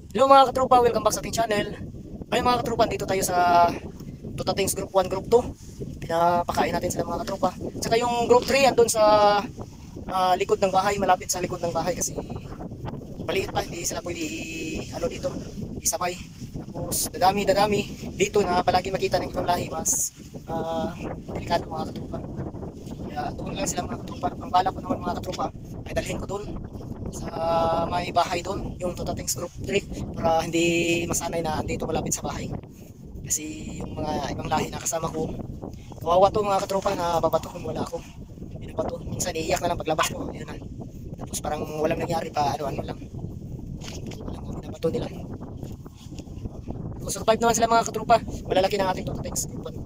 Hello mga katropa, welcome back sa ating channel. Ngayon mga katropa, dito tayo sa Tutatings Group 1, Group 2. Pinapakain natin sila mga katropa. Tsaka yung Group 3 andun sa likod ng bahay, malapit sa likod ng bahay kasi maliit pa, hindi sila pwede dito, isabay. Tapos dadami dito na palagi makita ng ibang lahi, mas delikado mga katropa. Kaya doon lang sila mga katropa. Ang bala ko naman mga katropa ay dalhin ko doon sa may bahay doon, yung Tutatings Group 3, para hindi masanay na andito malapit sa bahay. Kasi yung mga ibang lahi na kasama ko, kawawa to mga katropa, na babato kung wala ako. Binabato. Minsan iiyak na lang paglabas ko. Yun na. Tapos parang walang nangyari pa, ano-ano lang. Walang binabato nila. Kung survive naman sila mga katropa, malalaki ng ating Tutatings Group 1.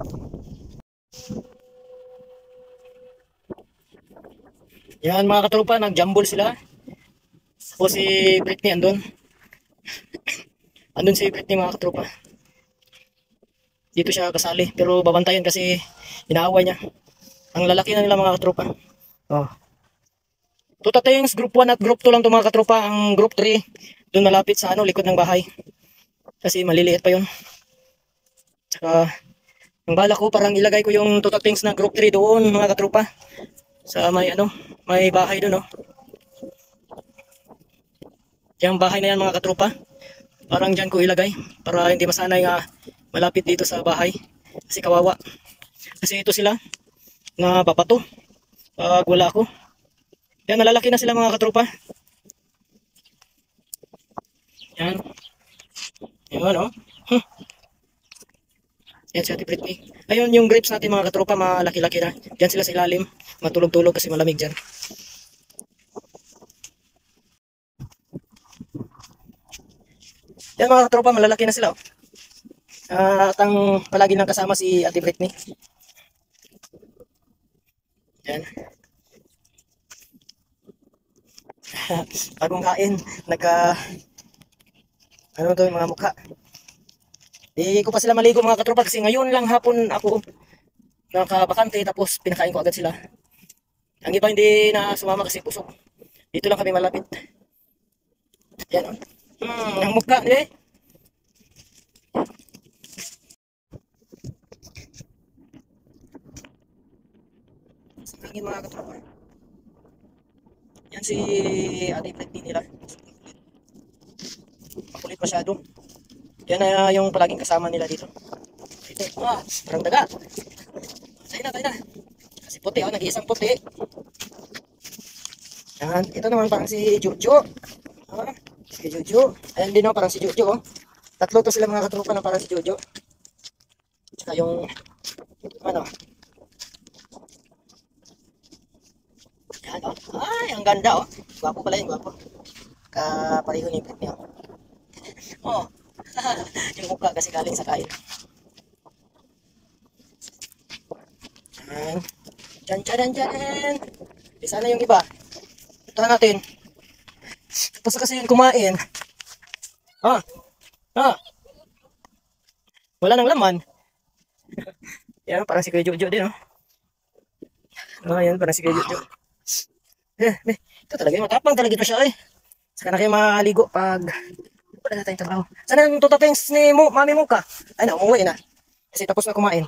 Yan mga katropa, nag-jumble sila. Tapos si Britney andun. Andun si Britney mga katropa. Dito siya kasali. Pero babantayan kasi inaaway niya. Ang lalaki na nila mga katropa. Oh. Tutatings group 1 at group 2 lang to mga katropa. Ang group 3 doon malapit sa likod ng bahay. Kasi maliliit pa yun. Tsaka ang bala ko parang ilagay ko yung tutatings na group 3 doon mga katropa. Sa may bahay doon oh. Yung bahay na yan mga katropa. Parang dyan ko ilagay para hindi masanay nga malapit dito sa bahay. Kasi kawawa. Kasi ito sila na babato pag wala ako. Yan, malalaki na sila mga katropa. Yan. Yan oh. Huh. Yan si Ate Britney. Ayun yung grapes natin mga katropa, malaki-laki na. Diyan sila sa ilalim. Matulog-tulog kasi malamig dyan. Yan mga katropa, malalaki na sila oh. At ang palagi nang kasama si Ate Britney. Yan. Bagong kain. Ano to yung mga mukha. Di ko pa sila maligo mga katropa kasi ngayon lang hapon ako nakabakante, tapos pinakain ko agad sila. Ang iba hindi na sumama kasi pusok. Dito lang kami malapit. Yan oh. Ang mukha eh. Sa hangin mga katropa. Yan si Ate Britney nila. Makulit masyado. Yan na yung palaging kasama nila dito. Ito, parang daga. Tayo na. Kasi puti, nag-iisang puti. Yan, ito naman parang si Jojo. Si Jojo. Ayan din parang si Jojo. Tatlo to sila mga katropa na parang si Jojo. Tsaka yung, ano. Yan, Ay, ang ganda Gwapo pala yun, gwapo. Kapareho ni Britney Oh, yung mukha kasi galing sa kain. Diyan. Di sana yung iba. Ito natin. Tapos kasi yung kumain. Ah, ah, wala nang laman. Yan, parang si Kuya Jojo din, oh. Yan, parang si Kuya Jojo. Ito talaga, matapang talaga ito siya, eh. Saka na kayo maligo pag wala na tayong trabaho. Sana yung tutatings ni mami mo ka? Ay na, umuwi na. Kasi tapos na kumain.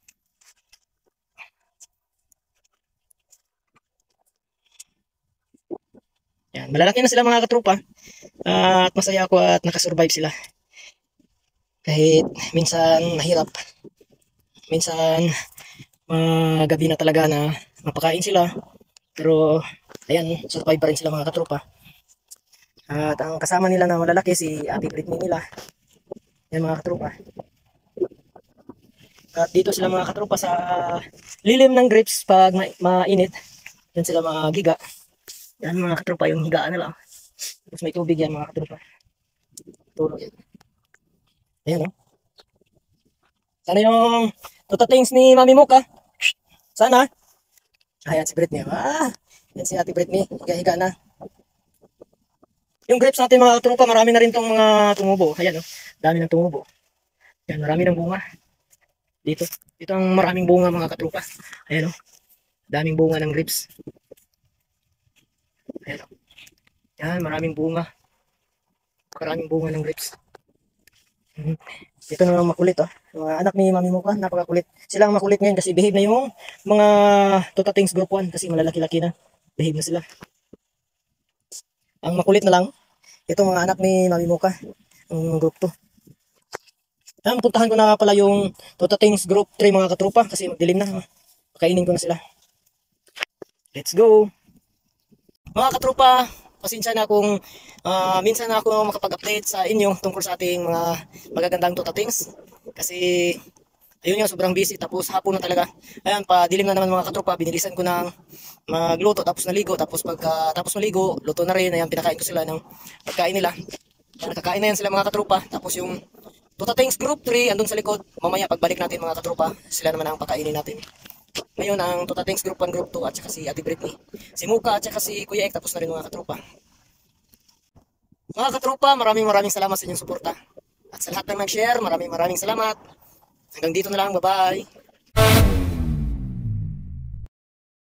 Yan, malalaki na sila mga katropa. At masaya ako at nakasurvive sila. Kahit minsan mahirap. Minsan gabi na talaga na mapakain sila. Pero ayan, survive pa rin sila mga katropa. At ang kasama nila na malalaki si Ate Britney nila. Yan mga katropa. At dito sila mga katropa sa lilim ng grapes pag mainit. Yan sila mga giga. Yan mga katropa yung higaan nila. Tapos may tubig yan mga katropa. Tulog yan. Ayan o. Sana yung tutatings ni Mami Moka. Sana. Ayan si Britney. Yan si Ate Britney. Higa-higa na. Yung grapes natin mga katropa, marami na rin tong mga tumubo. Ayan o. Dami ng tumubo. Yan, marami ng bunga. Dito. Dito ang maraming bunga mga katropa. Ayan o. Daming bunga ng grapes. Ayan o. Yan, maraming bunga. Karaming bunga ng grapes. Ito na makulit oh. Mga anak ni Mami Mocha, napakakulit. Sila ang makulit ngayon kasi behave na yung mga Tutatings Group 1 kasi malalaki-laki na. Behave na sila. Ang makulit na lang, ito mga anak ni Mami Mocha, ang group 2. Puntahan ko na pala yung Tutatings Group 3 mga katropa kasi magdilim na. Pakainin ko na sila. Let's go! Mga katropa, pasensya na kung minsan na ako makapag-update sa inyo tungkol sa ating mga magagandang Tutatings. Kasi ayun nga, sobrang busy. Tapos hapon na talaga. Ayan, padilim na naman mga katropa. Binilisan ko ng magluto tapos naligo. Tapos pagkatapos maligo, luto na rin. Ayan, pinakain ko sila ng pagkain nila. Ayan, nakakain na yan sila mga katropa. Tapos yung Tutatings Group 3 andun sa likod. Mamaya pagbalik natin mga katropa, sila naman ang pakainin natin. Ngayon ang Tutatings Group 1, Group 2 at saka si Ate Britney. Si Muka at saka si Kuya Ek tapos na rin mga katropa. Mga katropa, maraming salamat sa inyong suporta. At sa lahat ng nag-share, maraming salamat. Hanggang dito na lang, bye-bye.